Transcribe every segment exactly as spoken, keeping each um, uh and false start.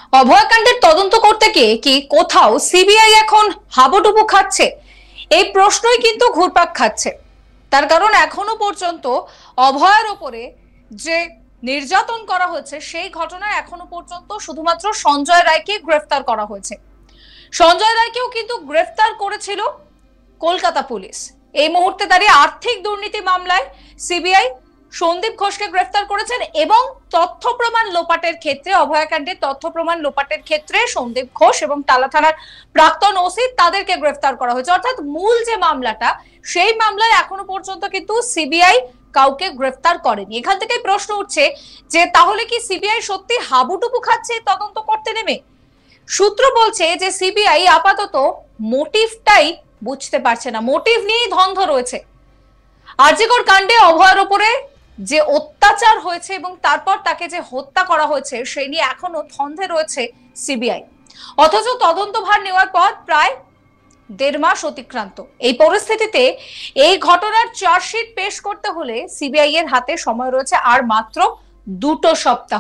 অভয়াকাণ্ডের তদন্ত করতে গিয়ে কি কোথাও সিবিআই এখন হাবুডুবু খাচ্ছে? এই প্রশ্নই কিন্তু ঘুরপাক খাচ্ছে। তার কারণ এখনো পর্যন্ত অভয়ের ওপরে যে নির্যাতন করা হয়েছে সেই ঘটনায় এখনো পর্যন্ত শুধুমাত্র সঞ্জয় রায়কে গ্রেফতার করা হয়েছে। সঞ্জয় রায়কেও কিন্তু গ্রেফতার করেছিল কলকাতা পুলিশ। এই মুহূর্তে দাঁড়িয়ে আর্থিক দুর্নীতি মামলায় সিবিআই সন্দীপ ঘোষকে গ্রেফতার করেছেন এবং তথ্য প্রমাণ লোপাটের ক্ষেত্রে, অভয়াকাণ্ডের তথ্য প্রমাণ লোপাটের ক্ষেত্রে সন্দীপ ঘোষ এবং টালা থানার প্রাক্তন ওসি তাদেরকে গ্রেফতার করা হয়েছে। অর্থাৎ মূল যে মামলাটা, সেই মামলায় এখনো পর্যন্ত কিন্তু সিবিআই কাউকে গ্রেফতার করেনি। এখান থেকে প্রশ্ন উঠছে যে তাহলে কি সিবিআই সত্যি হাবুডুবু খাচ্ছে তদন্ত করতে নেমে? সূত্র বলছে যে সিবিআই আপাতত মোটিভটাই বুঝতে পারছে না, মোটিভ নিয়েই ধন্ধ রয়েছে। আরজিকর কাণ্ডে অভয়ের উপরে যে অত্যাচার হয়েছে এবং তারপর তাকে যে হত্যা করা হয়েছে সেই নিয়ে এখনো ধন্ধে রয়েছে সিবিআই। অথচ তদন্তভার নেওয়ার পর প্রায় দেড় মাস অতিক্রান্ত। এই পরিস্থিতিতে এই ঘটনার চার্জশিট পেশ করতে হলে সিবিআই এর হাতে সময় রয়েছে আর মাত্র দুটো সপ্তাহ।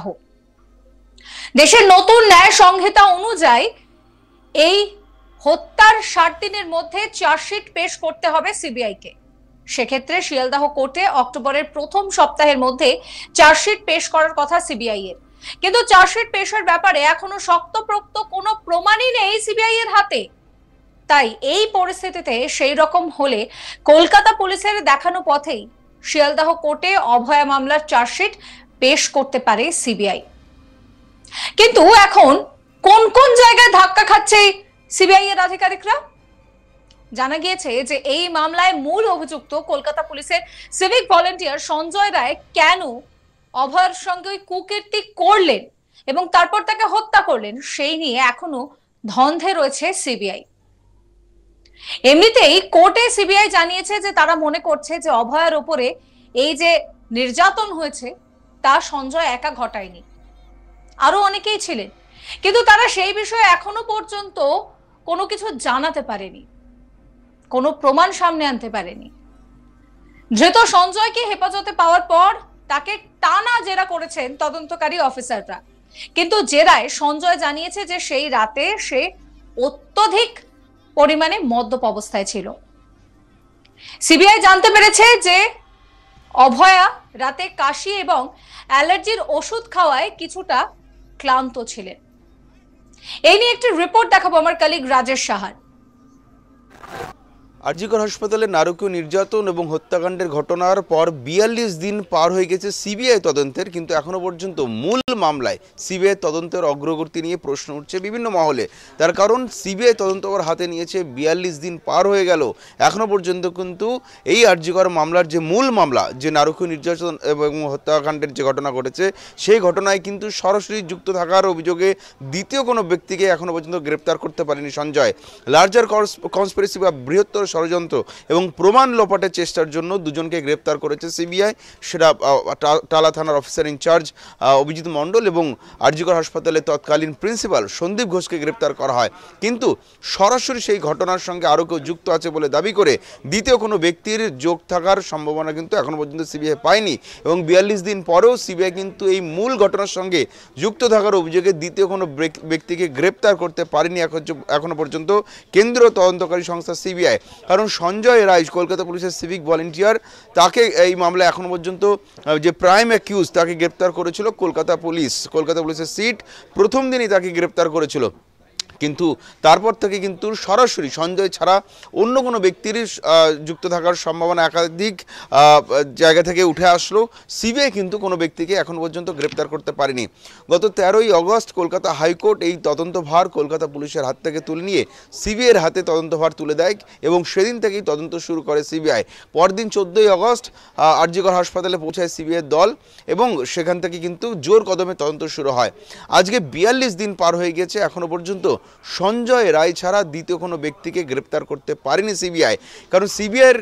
দেশের নতুন ন্যায় সংহিতা অনুযায়ী এই হত্যার ষাট দিনের মধ্যে চার্জশিট পেশ করতে হবে সিবিআই কে। সেক্ষেত্রে শিয়ালদাহ কোর্টে অক্টোবরের প্রথম সপ্তাহের মধ্যে চার্জশিট পেশ করার কথা সিবিআই এর। কিন্তু চার্জশিট পেশের ব্যাপারে এখনো শক্তপোক্ত কোনো প্রমাণই নেই সিবিআই এর হাতে। তাই এই পরিস্থিতিতে সেই রকম হলে কলকাতা পুলিশের দেখানো পথেই শিয়ালদাহ কোর্টে অভয়া মামলার চার্জশিট পেশ করতে পারে সিবিআই। কিন্তু এখন কোন কোন জায়গায় ধাক্কা খাচ্ছে সিবিআই এর আধিকারিকরা? জানা গিয়েছে যে এই মামলায় মূল অভিযুক্ত কলকাতা পুলিশের সিভিক ভলেন্টিয়ার সঞ্জয় রায় কেন অভয়ের সঙ্গে ওই কুকীর্তি করলেন এবং তারপর তাকে হত্যা করলেন সেই নিয়ে এখনো ধন্ধে রয়েছে সিবিআই। এমনিতেই কোর্টে সিবিআই জানিয়েছে যে তারা মনে করছে যে অভয়ের উপরে এই যে নির্যাতন হয়েছে তা সঞ্জয় একা ঘটায়নি, আরো অনেকেই ছিলেন, কিন্তু তারা সেই বিষয়ে এখনো পর্যন্ত কোনো কিছু জানাতে পারেনি, কোনো প্রমাণ সামনে আনতে পারেনি। ধৃত সঞ্জয়কে হেফাজতে পাওয়ার পর তাকে টানা জেরা করেছেন তদন্তকারী অফিসাররা, কিন্তু জেরায় সঞ্জয় জানিয়েছে যে সেই রাতে সে অত্যধিক পরিমাণে মদ্যপ অবস্থায় ছিল। সিবিআই জানতে পেরেছে যে অভয়া রাতে কাশি এবং অ্যালার্জির ওষুধ খাওয়ায় কিছুটা ক্লান্ত ছিলেন। এই নিয়ে একটি রিপোর্ট দেখাবো আমার কলিগ রাজেশ সাহার। আরজিকর হাসপাতালে নারকীয় নির্যাতন এবং হত্যাকাণ্ডের ঘটনার পর বিয়াল্লিশ দিন পার হয়ে গেছে সিবিআই তদন্তের, কিন্তু এখনো পর্যন্ত মূল মামলায় সিবিআই তদন্তের অগ্রগতি নিয়ে প্রশ্ন উঠছে বিভিন্ন মহলে। তার কারণ সিবিআই তদন্ত হাতে নিয়েছে, বিয়াল্লিশ দিন পার হয়ে গেল, এখনো পর্যন্ত কিন্তু এই আরজিকর মামলার যে মূল মামলা, যে নারকীয় নির্যাতন এবং হত্যাকাণ্ডের যে ঘটনা ঘটেছে সেই ঘটনায় কিন্তু সরাসরি যুক্ত থাকার অভিযোগে দ্বিতীয় কোনো ব্যক্তিকে এখনো পর্যন্ত গ্রেপ্তার করতে পারেনি সঞ্জয়। লার্জার কনস্পিরেসি বা বৃহত্তর ষড়যন্ত্র এবং প্রমাণ লোপাটের চেষ্টার জন্য দুজনকে গ্রেপ্তার করেছে সিবিআই। সেটা টালা থানার অফিসার ইনচার্জ অভিজিৎ মণ্ডল এবং আরজিকর হাসপাতালের তৎকালীন প্রিন্সিপাল সন্দীপ ঘোষকে গ্রেপ্তার করা হয়। কিন্তু সরাসরি সেই ঘটনার সঙ্গে আরও কেউ যুক্ত আছে বলে দাবি করে দ্বিতীয় কোনো ব্যক্তির যোগ থাকার সম্ভাবনা কিন্তু এখনো পর্যন্ত সিবিআই পায়নি এবং বিয়াল্লিশ দিন পরেও সিবিআই কিন্তু এই মূল ঘটনার সঙ্গে যুক্ত থাকার অভিযোগে দ্বিতীয় কোনো ব্যক্তিকে গ্রেপ্তার করতে পারেনি এখনো পর্যন্ত কেন্দ্রীয় তদন্তকারী সংস্থা সিবিআই। কারণ সঞ্জয় রায় কলকাতা পুলিশের সিভিক ভলেন্টিয়ার, তাকে এই মামলায় এখনো পর্যন্ত যে প্রাইম অ্যাকিউজ তাকে গ্রেপ্তার করেছিল কলকাতা পুলিশ। কলকাতা পুলিশের সিট প্রথম দিনই তাকে গ্রেপ্তার করেছিল, কিন্তু তারপর থেকে কিন্তু সরাসরি সঞ্জয় ছাড়া অন্য কোনো ব্যক্তির যুক্ত থাকার সম্ভাবনা একাধিক জায়গা থেকে উঠে আসলো। সিবিআই কিন্তু কোনো ব্যক্তিকে এখন পর্যন্ত গ্রেপ্তার করতে পারেনি। গত তেরোই অগস্ট কলকাতা হাইকোর্ট এই তদন্তভার কলকাতা পুলিশের হাত থেকে তুলে নিয়ে সিবিআইয়ের হাতে তদন্তভার তুলে দেয় এবং সেদিন থেকেই তদন্ত শুরু করে সিবিআই। পরদিন চোদ্দোই অগস্ট আরজিকর হাসপাতালে পৌঁছায় সিবিআইয়ের দল এবং সেখান থেকে কিন্তু জোর কদমে তদন্ত শুরু হয়। আজকে বিয়াল্লিশ দিন পার হয়ে গেছে, এখনো পর্যন্ত সঞ্জয় রায় ছাড়া দ্বিতীয় কোনো ব্যক্তিকে গ্রেপ্তার করতে পারেনি সিবিআই। কারণ সিবিআইয়ের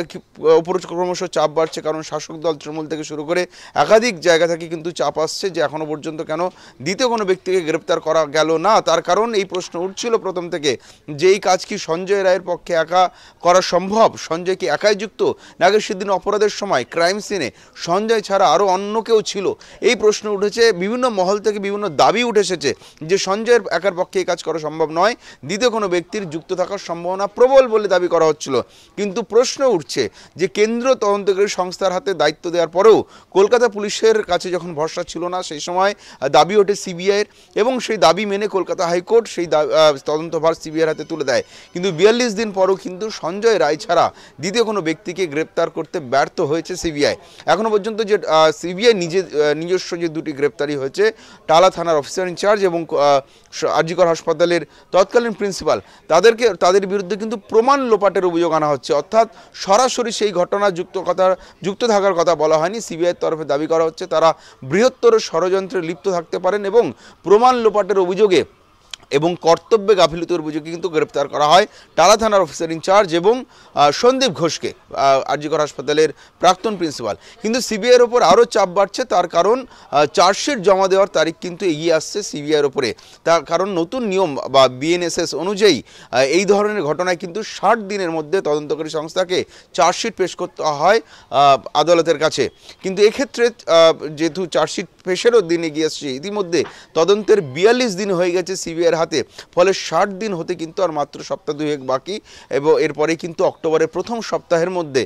উপর ক্রমশ চাপ বাড়ছে, কারণ শাসক দল তৃণমূল থেকে শুরু করে একাধিক জায়গা থেকে কিন্তু চাপ আসছে যে এখনো পর্যন্ত কেন দ্বিতীয় কোনো ব্যক্তিকে গ্রেপ্তার করা গেল না। তার কারণ এই প্রশ্ন উঠছিল প্রথম থেকে যে এই কাজ কি সঞ্জয় রায়ের পক্ষে একা করা সম্ভব, সঞ্জয় কি একাই যুক্ত, নাকি সেদিন অপরাধের সময় ক্রাইম সিনে সঞ্জয় ছাড়া আরও অন্য কেউ ছিল। এই প্রশ্ন উঠেছে, বিভিন্ন মহল থেকে বিভিন্ন দাবি উঠে এসেছে যে সঞ্জয়ের একার পক্ষে এই কাজ করা সম্ভব নয়, দ্বিতীয় কোনো ব্যক্তির যুক্ত থাকার সম্ভাবনা প্রবল বলে দাবি করা হচ্ছিল। কিন্তু প্রশ্ন উঠছে যে কেন্দ্র তদন্তকারী সংস্থার হাতে দায়িত্ব দেওয়ার পরেও কলকাতা পুলিশের কাছে যখন ভরসা ছিল না, সেই সময় দাবি ওঠে সিবিআইয়ের এবং সেই দাবি মেনে কলকাতা হাইকোর্ট সেই তদন্তভার সিবিআইয়ের হাতে তুলে দেয়। কিন্তু বিয়াল্লিশ দিন পরও কিন্তু সঞ্জয় রায় ছাড়া দ্বিতীয় কোনো ব্যক্তিকে গ্রেপ্তার করতে ব্যর্থ হয়েছে সিবিআই। এখনো পর্যন্ত যে সিবিআই নিজে নিজস্ব যে দুটি গ্রেপ্তারি হয়েছে, টালা থানার অফিসার ইনচার্জ এবং আরজিকর হাসপাতালের তৎকালীন প্রিন্সিপাল, তাদেরকে তাদের বিরুদ্ধে কিন্তু প্রমাণ লোপাটের অভিযোগ আনা হচ্ছে। অর্থাৎ সরাসরি সেই ঘটনা যুক্ত কথা যুক্ত থাকার কথা বলা হয়নি, সিবিআইয়ের তরফে দাবি করা হচ্ছে তারা বৃহত্তর ষড়যন্ত্রে লিপ্ত থাকতে পারেন এবং প্রমাণ লোপাটের অভিযোগে এবং কর্তব্যে গাফিলতির অভিযোগে কিন্তু গ্রেপ্তার করা হয় টালা থানার অফিসার ইনচার্জ এবং সন্দীপ ঘোষকে, আরজিকর হাসপাতালের প্রাক্তন প্রিন্সিপাল। কিন্তু সিবিআইয়ের ওপর আরও চাপ বাড়ছে, তার কারণ চার্জশিট জমা দেওয়ার তারিখ কিন্তু এগিয়ে আসছে সিবিআইয়ের ওপরে। তার কারণ নতুন নিয়ম বা বিএনএসএস অনুযায়ী এই ধরনের ঘটনায় কিন্তু ষাট দিনের মধ্যে তদন্তকারী সংস্থাকে চার্জশিট পেশ করতে হয় আদালতের কাছে। কিন্তু এক্ষেত্রে যেহেতু চার্জশিট পেশেরও দিন এগিয়ে আসছে, ইতিমধ্যে তদন্তের বিয়াল্লিশ দিন হয়ে গেছে সিবিআইয়ের হাতে, ফলে ষাট দিন হতে কিন্তু আর মাত্র সপ্তাহ দুয়েক বাকি এবং এরপরে কিন্তু অক্টোবরের প্রথম সপ্তাহের মধ্যে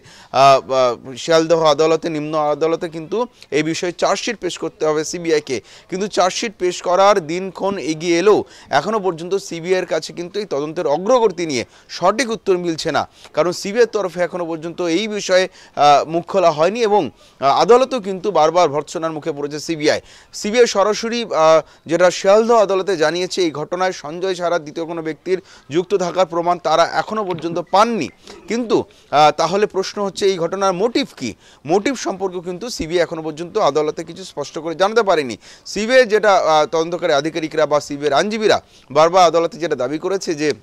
শিয়ালদহ আদালতে, নিম্ন আদালতে কিন্তু এই বিষয়ে চার্জশিট পেশ করতে হবে সিবিআইকে। কিন্তু চার্জশিট পেশ করার দিনক্ষণ এগিয়ে এলেও এখনও পর্যন্ত সিবিআইয়ের কাছে কিন্তু এই তদন্তের অগ্রগতি নিয়ে সঠিক উত্তর মিলছে না, কারণ সিবিআইয়ের তরফে এখনও পর্যন্ত এই বিষয়ে মুখ খোলা হয়নি এবং আদালতও কিন্তু বারবার ভর্ৎসনার মুখে পড়েছে সিবিআই। সিবিআই সরাসরি যেটা শিয়ালদহ আদালতে জানিয়েছে, এই ঘটনায় সঞ্জয় ছাড়া দ্বিতীয় কোনো ব্যক্তির যুক্ত থাকার প্রমাণ তারা এখনো পর্যন্ত পাননি। কিন্তু তাহলে প্রশ্ন হচ্ছে এই ঘটনার মোটিভ কি? মোটিভ সম্পর্কে কিন্তু সিবিআই এখনো পর্যন্ত আদালতে কিছু স্পষ্ট করে জানাতে পারেনি। সিবিআই যেটা তদন্তকারী আধিকারিকরা বা সিবিআইয়ের আইনজীবীরা বারবার আদালতে যেটা দাবি করেছে যে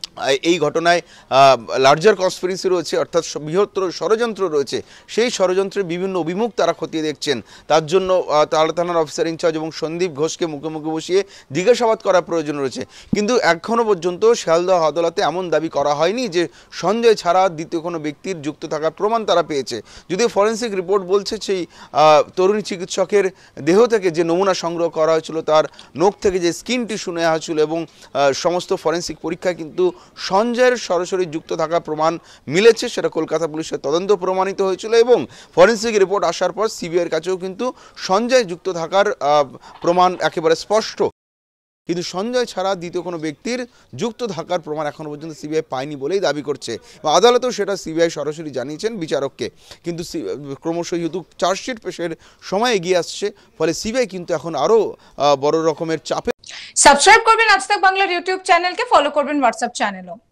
এই ঘটনায় লার্জার কনস্পিরেসি রয়েছে, অর্থাৎ বৃহত্তর ষড়যন্ত্র রয়েছে, সেই ষড়যন্ত্রের বিভিন্ন অভিমুখ তারা খতিয়ে দেখছেন। তার জন্য টালা থানার অফিসার ইনচার্জ এবং সন্দীপ ঘোষকে মুখে মুখে বসিয়ে জিজ্ঞাসাবাদ করার প্রয়োজন রয়েছে। কিন্তু এখনও পর্যন্ত শিয়ালদহ আদালতে এমন দাবি করা হয়নি যে সঞ্জয় ছাড়া দ্বিতীয় কোনো ব্যক্তির যুক্ত থাকার প্রমাণ তারা পেয়েছে। যদিও ফরেন্সিক রিপোর্ট বলছে সেই তরুণী চিকিৎসকের দেহ থেকে যে নমুনা সংগ্রহ করা হয়েছিল, তার নখ থেকে যে স্কিন টিস্যু নেওয়া হয়েছিল এবং সমস্ত ফরেন্সিক পরীক্ষায় কিন্তু সঞ্জয়ের সরাসরি যুক্ত থাকা প্রমাণ মিলেছে, সেটা কলকাতা পুলিশের তদন্ত প্রমাণিত হয়েছিল এবং ফরেন্সিক রিপোর্ট আসার পর সিবিআইয়ের কাছেও কিন্তু সঞ্জয় যুক্ত থাকার প্রমাণ একেবারে স্পষ্ট। কিন্তু সঞ্জয় ছাড়া দ্বিতীয় কোনো ব্যক্তির যুক্ত থাকার প্রমাণ এখনও পর্যন্ত সিবিআই পায়নি বলেই দাবি করছে। আদালতেও সেটা সিবিআই সরাসরি জানিয়েছেন বিচারককে। কিন্তু ক্রমশ যেহেতু চার্জশিট পেশের সময় এগিয়ে আসছে, ফলে সিবিআই কিন্তু এখন আরও বড় রকমের চাপে। সাবস্ক্রাইব করবেন আজ তাক বাংলার ইউটিউব চ্যানেলকে, ফলো করবেন হোয়াটসঅ্যাপ চ্যানেলও।